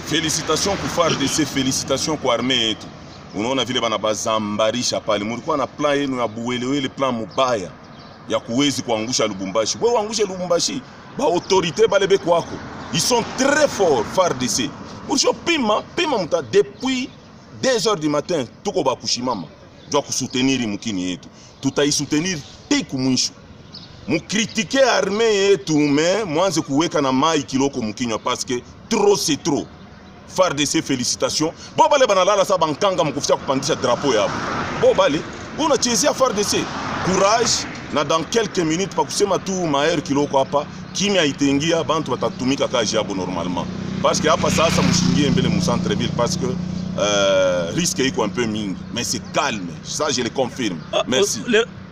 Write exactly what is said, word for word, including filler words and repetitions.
Félicitations kwa F A R D C, félicitations kwa armée yetu. Unaona vile bana bazambarisha pale. Mulikuwa na plan yenu ya buwelewele, plan mubaya ya kuwezi kuangusha Lubumbashi. Wewe uangushe Lubumbashi, ba autorité balebe kwako. Ils sont très forts, F A R D C. Mulisho pima, pima muta depuis deux heures du matin tuko bakushimama. Jwa kusoutenir mukini yetu. Tutaisoutenir tiku mwisho. Mukritike armée yetu mais mwanze kuweka na mai kiloko mukinywa parce que trop c'est trop. F A R D C, félicitations. Bo bale banalala sa bankanga mukufia kupandisha drapeau yabo. Bo bale unachezea F A R D C. Courage na dans quelques minutes pa kusema tu maer kiloko hapa kimya itengia bantu batatumika kazi yabo normalement. Parce que hapa sasa mushingie mbele mu centre ville parce que euh, risque iko un peu mingi mais c'est calme. Ça je le confirme. Merci. Le...